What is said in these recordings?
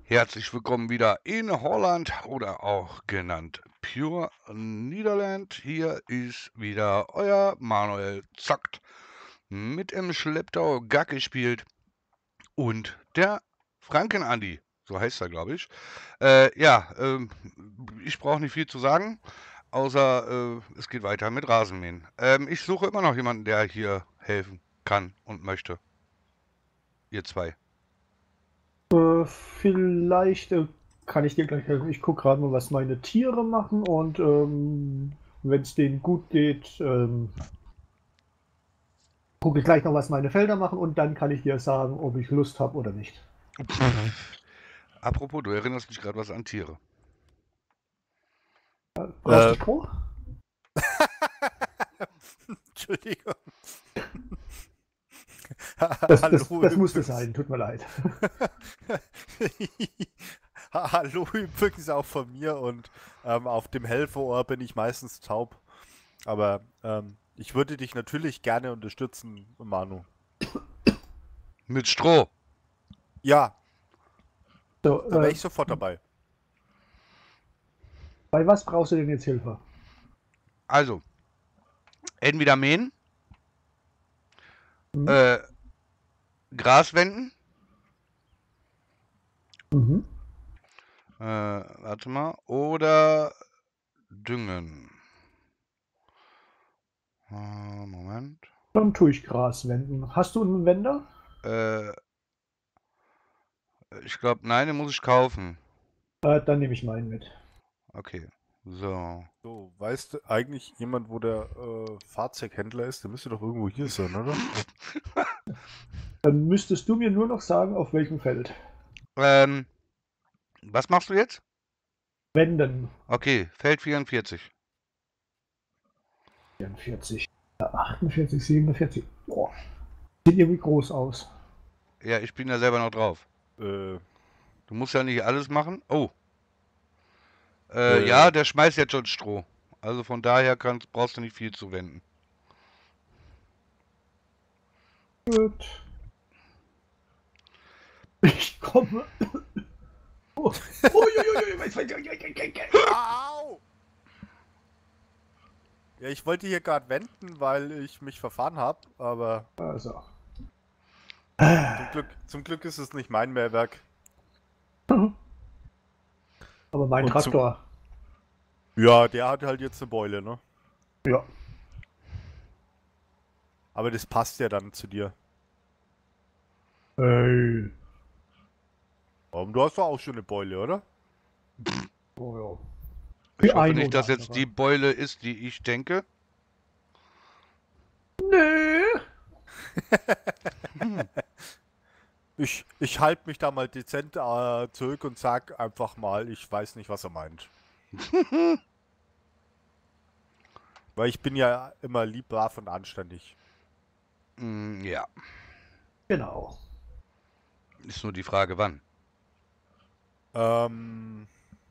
Herzlich willkommen wieder in Holland oder auch genannt Pure Niederland. Hier ist wieder euer Manuel Zockt mit im Schlepptau Gack gespielt und der Franken-Andi, so heißt er, glaube ich. Ich brauche nicht viel zu sagen, außer es geht weiter mit Rasenmähen. Ich suche immer noch jemanden, der hier helfen kann und möchte. Ihr zwei. Vielleicht kann ich dir gleich helfen. Ich gucke gerade mal, was meine Tiere machen und wenn es denen gut geht, gucke ich gleich noch, was meine Felder machen und dann kann ich dir sagen, ob ich Lust habe oder nicht. Apropos, du erinnerst mich gerade was an Tiere. Brauchst du Äh, Stroh? Entschuldigung. Das musste übrigens. sein, tut mir leid. Hallo übrigens auch von mir und auf dem Helferohr bin ich meistens taub. Aber ich würde dich natürlich gerne unterstützen, Manu. Mit Stroh. Ja, So, da wäre ich sofort dabei. bei was brauchst du denn jetzt Hilfe? Also, entweder mähen, Hm? äh, Gras wenden, Mhm. warte mal, oder düngen. Moment. Dann tue ich Gras wenden. Hast du einen Wender? Äh, Ich glaube, nein, den muss ich kaufen. Dann nehme ich meinen mit. Okay, so. So, weißt du eigentlich jemand, wo der Fahrzeughändler ist? Der müsste doch irgendwo hier sein, oder? Dann müsstest du mir nur noch sagen, auf welchem Feld. Ähm, Was machst du jetzt? Wenden. Okay, Feld 44. 44, 48, 47. Boah. Sieht irgendwie groß aus. Ja, ich bin ja selber noch drauf. Äh, Du musst ja nicht alles machen. Oh, äh, ja, der schmeißt jetzt schon Stroh. Also von daher brauchst du nicht viel zu wenden. Gut. Ich komme. Oh. Au! Ja, ich wollte hier gerade wenden, weil ich mich verfahren habe, aber Also. zum Glück ist es nicht mein Mehrwerk. Aber mein Und Traktor. ja, der hat halt jetzt eine Beule, ne? Ja. Aber das passt ja dann zu dir. Ey. Du hast doch auch schon eine Beule, oder? Oh, ja. Ich Die hoffe eine nicht, oder dass jetzt die andere. Beule ist, die ich denke. Nö. Ich halte mich da mal dezent zurück und sag einfach mal, ich weiß nicht, was er meint. Weil ich bin ja immer lieb, brav und anständig. Ja, Genau. ist nur die Frage, wann. Ähm,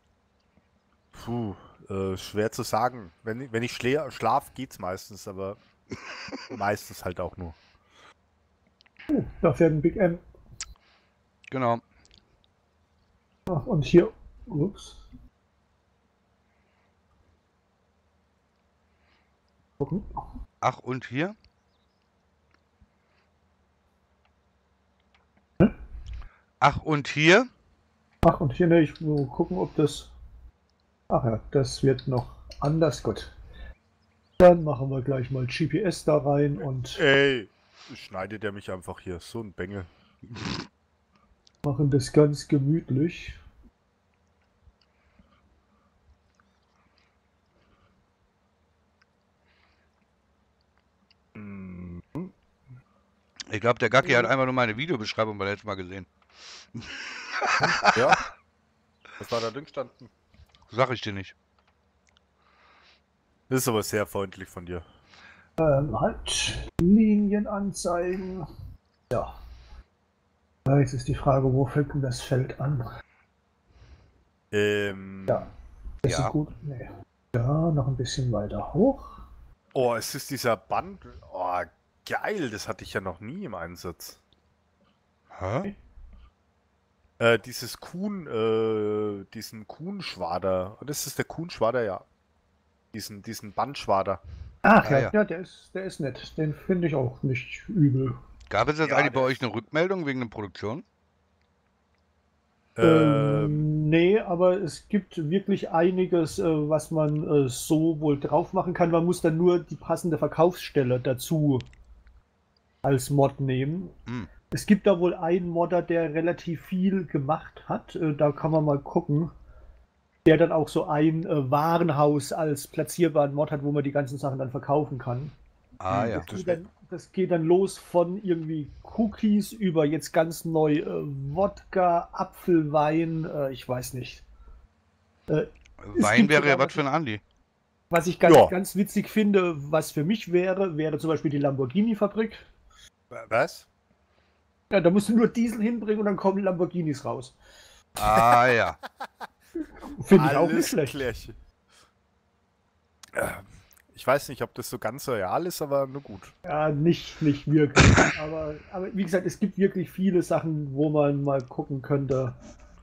schwer zu sagen. Wenn ich schlaf, geht's meistens, aber meistens halt auch nur. Da fährt ein Big M. Genau. Ach, und hier. Ups. Gucken. Ach, und hier? Hm? Ach, und hier? Ach, und hier, ne, ich will gucken, ob das. Ach ja, das wird noch anders. Gut. Dann machen wir gleich mal GPS da rein und Ey, schneidet er mich einfach hier. So ein Bengel. machen das ganz gemütlich. Mhm. Ich glaube, der Gacki hat einfach nur meine Videobeschreibung beim letzten Mal gesehen. Ja. Was war da drin gestanden? Sag ich dir nicht. Das ist aber sehr freundlich von dir. Halt. Linien anzeigen. Ja. Jetzt ist die Frage, wo fängt denn das Feld an? Ja. Ist Ja. so gut? Nee. Ja, noch ein bisschen weiter hoch. Oh, es ist dieser Band. Oh, geil. Das hatte ich ja noch nie im Einsatz. Hä? Dieses diesen Kuhnschwader. Und ist es der Kuhnschwader? Ja. Diesen Bandschwader. Ach Ah, ja, ja. ja, der ist nett. Den finde ich auch nicht übel. Gab es jetzt Ja, eigentlich bei der euch eine Rückmeldung wegen der Produktion? Nee, aber es gibt wirklich einiges, was man so wohl drauf machen kann. Man muss dann nur die passende Verkaufsstelle dazu als Mod nehmen. Hm. Es gibt da wohl einen Modder, der relativ viel gemacht hat. Da kann man mal gucken. Der dann auch so ein Warenhaus als platzierbaren Mod hat, wo man die ganzen Sachen dann verkaufen kann. Ah, ja. Das geht dann los von irgendwie Cookies über jetzt ganz neu Wodka, Apfelwein, ich weiß nicht. Wein gibt wäre ja sogar was für ein Andi. Was ich Ja. ganz witzig finde, was für mich wäre zum Beispiel die Lamborghini-Fabrik. Was? Ja, da musst du nur Diesel hinbringen und dann kommen Lamborghinis raus. Ah, ja. Finde ich auch nicht Alles schlecht. klärchen. Ich weiß nicht, ob das so ganz real ist, aber nur gut. Ja, nicht wirklich. aber wie gesagt, es gibt wirklich viele Sachen, wo man mal gucken könnte.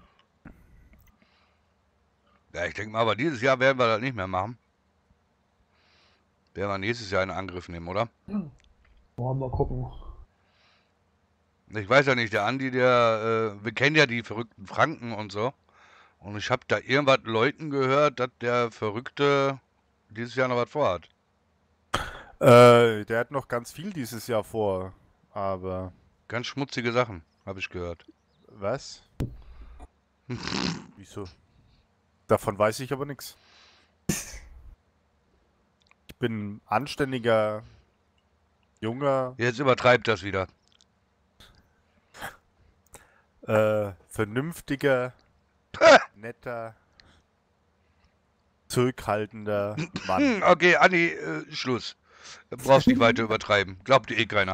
Ja, ich denke mal, aber dieses Jahr werden wir das nicht mehr machen. Werden wir nächstes Jahr in Angriff nehmen, oder? Mal gucken. Ich weiß ja nicht, der Andi, wir kennen ja die verrückten Franken und so. Und ich habe da irgendwas Leuten gehört, dass der Verrückte dieses Jahr noch was vorhat. Der hat noch ganz viel dieses Jahr vor, aber Ganz schmutzige Sachen, habe ich gehört. was? Wieso? Davon weiß ich aber nichts. Ich bin ein anständiger, junger, Jetzt übertreibt das wieder. vernünftiger, netter, zurückhaltender Mann. Okay, Andi, Schluss. Du brauchst nicht weiter übertreiben. Glaubt dir eh keiner.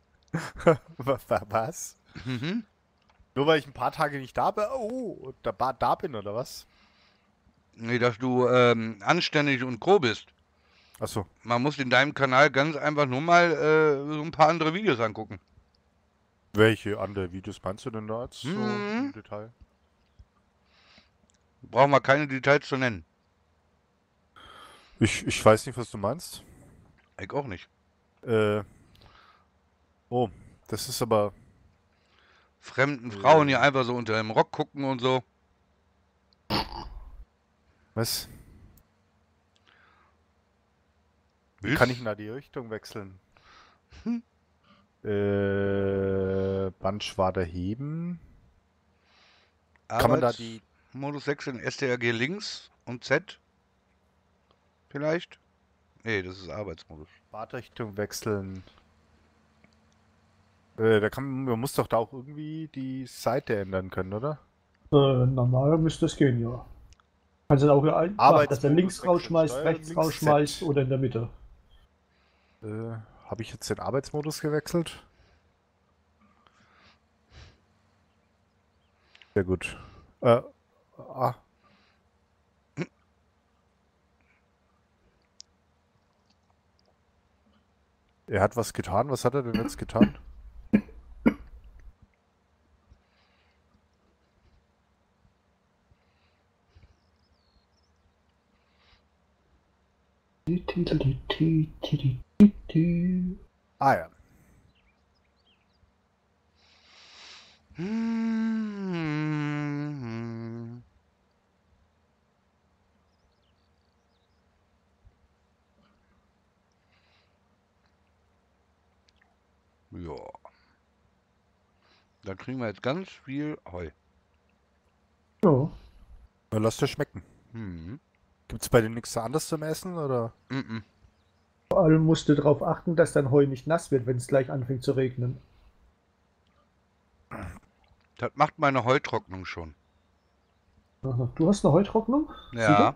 Was? Mhm. Nur weil ich ein paar Tage nicht da bin? Oh, da bin oder was? Nee, dass du anständig und grob bist. Achso. Man muss in deinem Kanal ganz einfach nur mal so ein paar andere Videos angucken. Welche andere Videos meinst du denn da jetzt so im Mhm. Detail? Brauchen wir keine Details zu nennen. Ich weiß nicht, was du meinst. Ich auch nicht. Oh, das ist aber. Fremden Frauen hier einfach so unter dem Rock gucken und so. Was? Wie Willst? kann ich denn da die Richtung wechseln? Hm. Bandschwader heben. Kann man da die. Modus 6 in STRG links und Z? Vielleicht? Nee, das ist Arbeitsmodus. Fahrtrichtung wechseln. Man muss doch da auch irgendwie die Seite ändern können, oder? Normal müsste es gehen, ja. Kannst du auch dass er Arbeitsmodus links wechseln, rausschmeißt, Steuerung rechts links, rausschmeißt Z. oder in der Mitte. Habe ich jetzt den Arbeitsmodus gewechselt? Sehr gut. Er hat was getan. Was hat er denn jetzt getan? Ah ja. Hm. Ja. Da kriegen wir jetzt ganz viel Heu. Ja. Na, lass dir schmecken. Mhm. Gibt's bei dir nichts anderes zum Essen, oder? Mhm. Vor allem musst du darauf achten, dass dein Heu nicht nass wird, wenn es gleich anfängt zu regnen. Das macht meine Heutrocknung schon. Aha. Du hast eine Heutrocknung? Ja.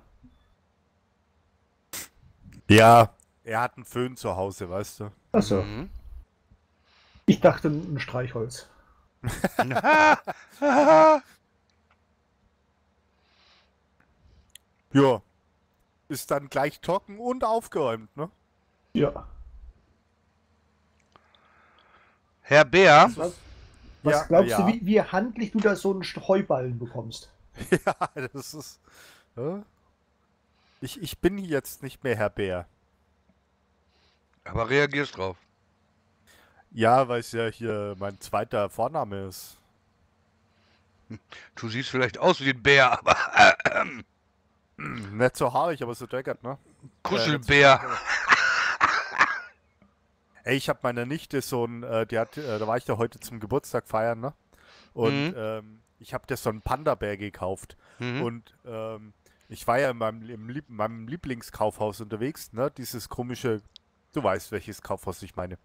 Ja. Er hat einen Föhn zu Hause, weißt du. Achso. Mhm. Ich dachte ein Streichholz. Ja. Ist dann gleich trocken und aufgeräumt, ne? Ja. Herr Bär, Was? Was glaubst ja. du, wie handlich du da so einen Heuballen bekommst? Ja, das ist. Ja. Ich bin jetzt nicht mehr Herr Bär. Aber reagierst drauf. Ja, weil es ja hier mein zweiter Vorname ist. Du siehst vielleicht aus wie ein Bär, aber Nicht so haarig, aber so deckert, ne? Kuschelbär. Ey, ich habe meiner Nichte so ein, da war ich da heute zum Geburtstag feiern, ne? Und ich habe dir so einen Panda-Bär gekauft. Mhm. Und ich war ja in meinem Lieblingskaufhaus unterwegs, ne? Dieses komische, du weißt, welches Kaufhaus ich meine.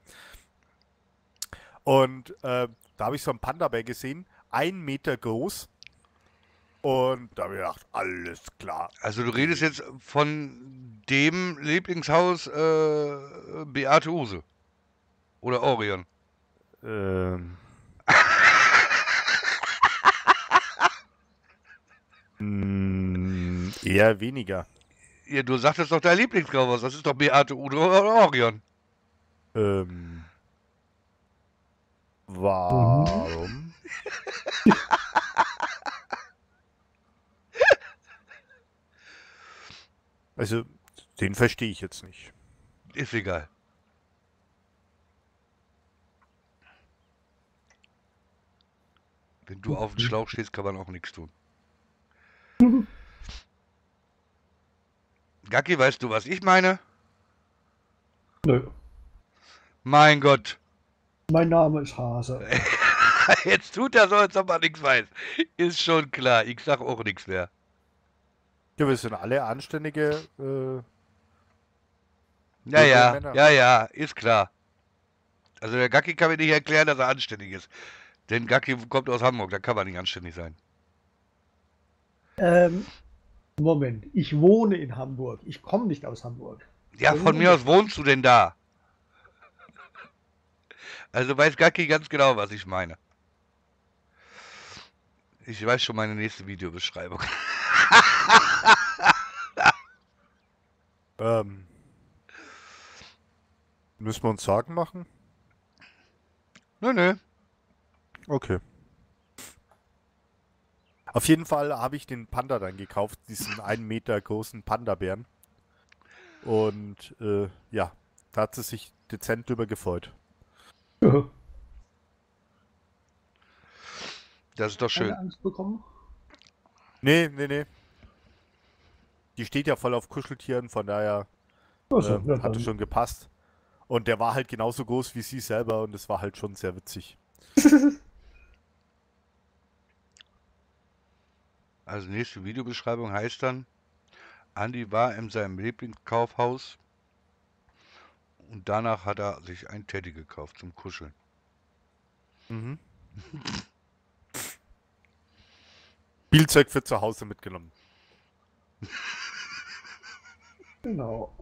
Und da habe ich so einen Panda-Bär gesehen, 1 Meter groß. Und da habe ich gedacht, alles klar. Also du redest jetzt von dem Lieblingshaus Beate Use. Oder Orion. Eher weniger. Ja, du sagtest doch dein Lieblingskaufhaus. Das ist doch Beate Use oder Orion. Warum? Also, den verstehe ich jetzt nicht. Ist egal. Wenn du auf dem Schlauch stehst, kann man auch nichts tun. Gacki, weißt du, was ich meine? Nö. Mein Gott. Mein Name ist Hase. Jetzt tut er so, als ob er nichts weiß. Ist schon klar. Ich sag auch nichts mehr. Ja, wir sind alle anständige. Ja, Männer. ja, ist klar. Also der Gacki kann mir nicht erklären, dass er anständig ist. Denn Gacki kommt aus Hamburg, da kann man nicht anständig sein. Moment, ich wohne in Hamburg. Ich komme nicht aus Hamburg. Ja, von mir aus wohnst du denn da? Also weiß Gacki ganz genau, was ich meine. Ich weiß schon meine nächste Videobeschreibung. Müssen wir uns Sorgen machen? Nö. Okay. Auf jeden Fall habe ich den Panda dann gekauft, diesen 1 Meter großen Panda-Bären. Und ja, da hat sie sich dezent drüber gefreut. Ja. Das ist doch schön. Keine Angst bekommen? Nee. Die steht ja voll auf Kuscheltieren, von daher Also, ja, hatte dann. schon gepasst. Und der war halt genauso groß wie sie selber und es war halt schon sehr witzig. Also nächste Videobeschreibung heißt dann, Andi war in seinem Lieblingskaufhaus und danach hat er sich ein Teddy gekauft zum Kuscheln. Mhm. Spielzeug für zu Hause mitgenommen. Genau.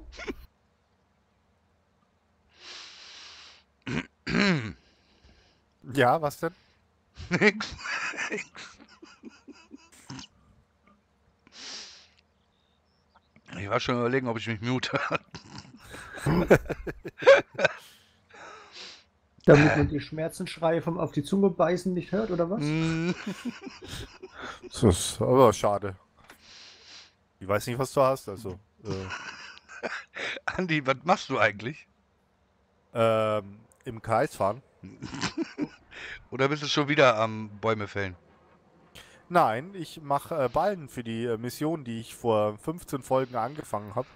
Ja, was denn? Nix. Ich war schon überlegen, ob ich mich mute. Damit man die Schmerzensschreie vom auf die Zunge beißen nicht hört, oder was? Das ist aber schade. Ich weiß nicht, was du hast, also. Andi, was machst du eigentlich? Im Kreis fahren? Oder bist du schon wieder am Bäume fällen? Nein, ich mache Ballen für die Mission, die ich vor 15 Folgen angefangen habe.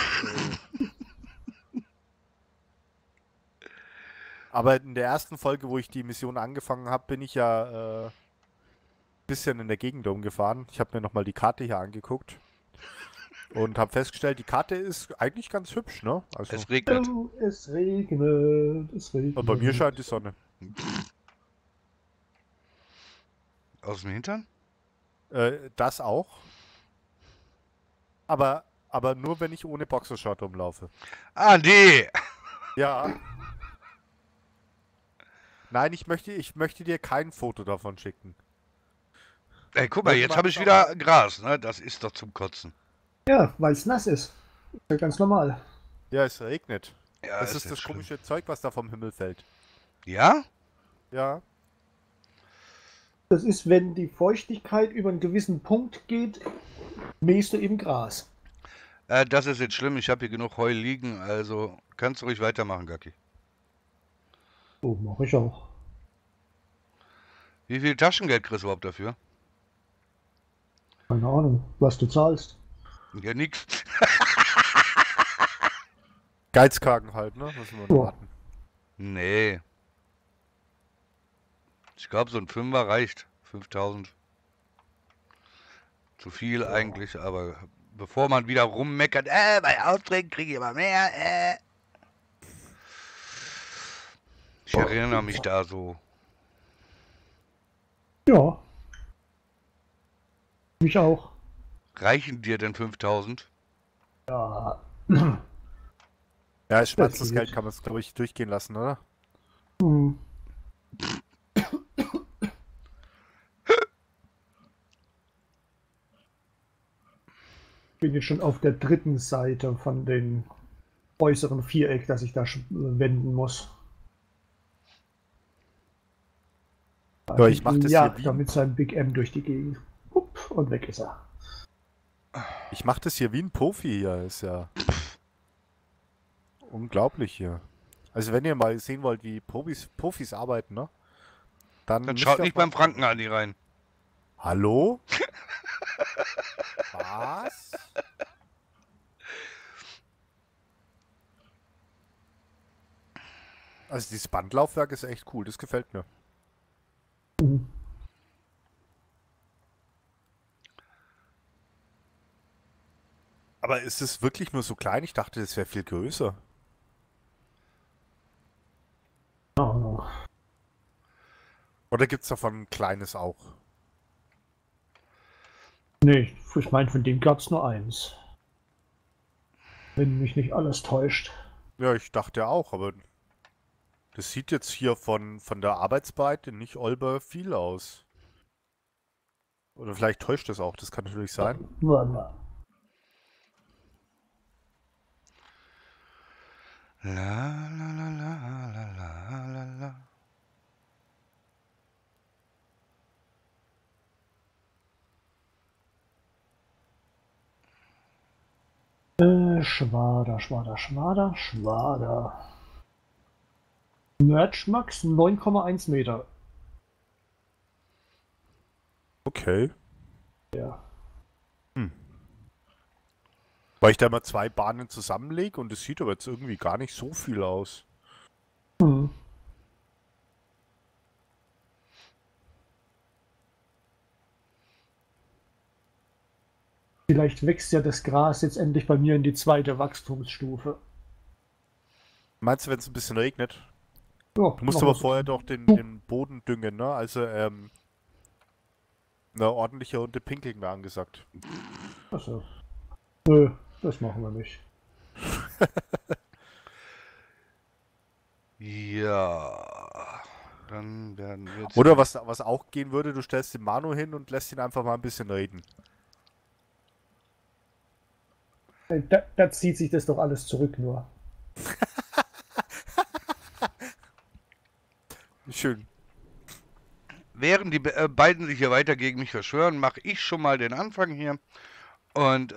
Aber in der ersten Folge, wo ich die Mission angefangen habe, bin ich ja ein bisschen in der Gegend rumgefahren. Ich habe mir nochmal die Karte hier angeguckt und habe festgestellt, die Karte ist eigentlich ganz hübsch, ne? Also, Es regnet. Oh, es regnet, es regnet. und bei mir scheint die Sonne. Aus dem Hintern? Das auch. Aber nur, wenn ich ohne Boxershort rumlaufe. Andi! Ja. Nein, ich möchte dir kein Foto davon schicken. Ey, guck mal, Das jetzt macht habe ich auch- wieder Gras, ne? Das ist doch zum Kotzen. Ja, weil es nass ist. Ist ja ganz normal. Ja, es regnet. Ja, Das ist ja das schlimm. komische Zeug, was da vom Himmel fällt. Ja? Ja. Das ist, wenn die Feuchtigkeit über einen gewissen Punkt geht, mähst du eben Gras. Das ist jetzt schlimm, ich habe hier genug Heu liegen, also kannst du ruhig weitermachen, Gacki. So mache ich auch. Wie viel Taschengeld kriegst du überhaupt dafür? Keine Ahnung, was du zahlst. Ja, nix. Geizkragen halt, ne? Müssen wir noch warten. Nee. Ich glaube, so ein Fünfer reicht. 5000. Zu viel eigentlich, aber bevor man wieder rummeckert, bei Aufträgen kriege ich immer mehr, Ich erinnere mich da so. Ja. Mich auch. Reichen dir denn 5000? Ja. Ja, als schwarzes geht. Geld kann man es, glaube ich, durchgehen lassen, oder? Hm. Bin jetzt schon auf der dritten Seite von den äußeren Viereck, das ich da wenden muss. Ja, ich mache das ja, hier wie damit sein Big M durch die Gegend. Upp, und weg ist er. Ich mache das hier wie ein Profi hier, ist ja unglaublich hier. Also wenn ihr mal sehen wollt, wie Profis arbeiten, ne? Dann Dann müsst schaut ihr nicht auch mal- beim Franken an die rein. Hallo? Was? Also dieses Bandlaufwerk ist echt cool, das gefällt mir. Mhm. Aber ist es wirklich nur so klein? Ich dachte, das wäre viel größer. Oh. Oder gibt es davon ein kleines auch? Nee, ich meine, von dem gab es nur eins. Wenn mich nicht alles täuscht. Ja, ich dachte auch, aber das sieht jetzt hier von der Arbeitsbreite nicht olber viel aus. Oder vielleicht täuscht es auch, das kann natürlich sein. Warte mal. La la la la la la la la. Schwader. Merch Max 9,1 Meter. Okay. Ja. Weil ich da mal zwei Bahnen zusammenlege und es sieht aber jetzt irgendwie gar nicht so viel aus. Hm. Vielleicht wächst ja das Gras jetzt endlich bei mir in die zweite Wachstumsstufe. Meinst du, wenn es ein bisschen regnet? Ja, Du musst noch aber was- vorher doch den Boden düngen, ne? Also, eine ordentliche Runde Pinkeln wäre angesagt. Also, nö, das machen wir nicht. Ja. Dann werden wir jetzt. Oder was auch gehen würde, du stellst den Manu hin und lässt ihn einfach mal ein bisschen reden. Da zieht sich das doch alles zurück nur. Schön. Während die beiden sich hier weiter gegen mich verschwören, mache ich schon mal den Anfang hier. Und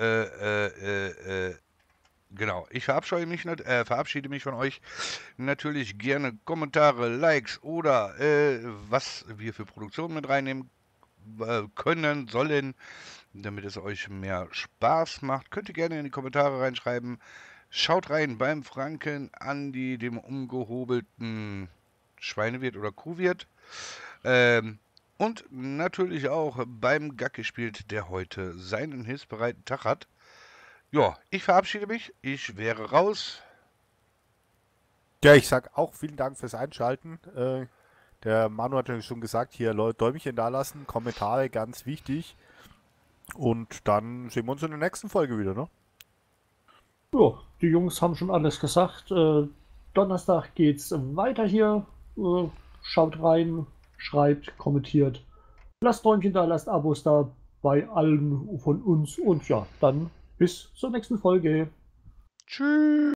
genau, ich verabschiede mich von euch. Natürlich gerne Kommentare, Likes oder was wir für Produktionen mit reinnehmen können, sollen, damit es euch mehr Spaß macht. Könnt ihr gerne in die Kommentare reinschreiben. Schaut rein beim Franken, Andi, dem umgehobelten Schweinewirt oder Kuhwirt. Und natürlich auch beim Gacke spielt, der heute seinen hilfsbereiten Tag hat. Ja, ich verabschiede mich. Ich wäre raus. Ja, ich sag auch vielen Dank fürs Einschalten. Der Manu hat ja schon gesagt, hier Leute, Däumchen da lassen, Kommentare, ganz wichtig. Und dann sehen wir uns in der nächsten Folge wieder, ne? Ja, die Jungs haben schon alles gesagt. Donnerstag geht's weiter hier. Schaut rein, schreibt, kommentiert. Lasst Däumchen da, lasst Abos da bei allen von uns. Und ja, dann bis zur nächsten Folge. Tschüss.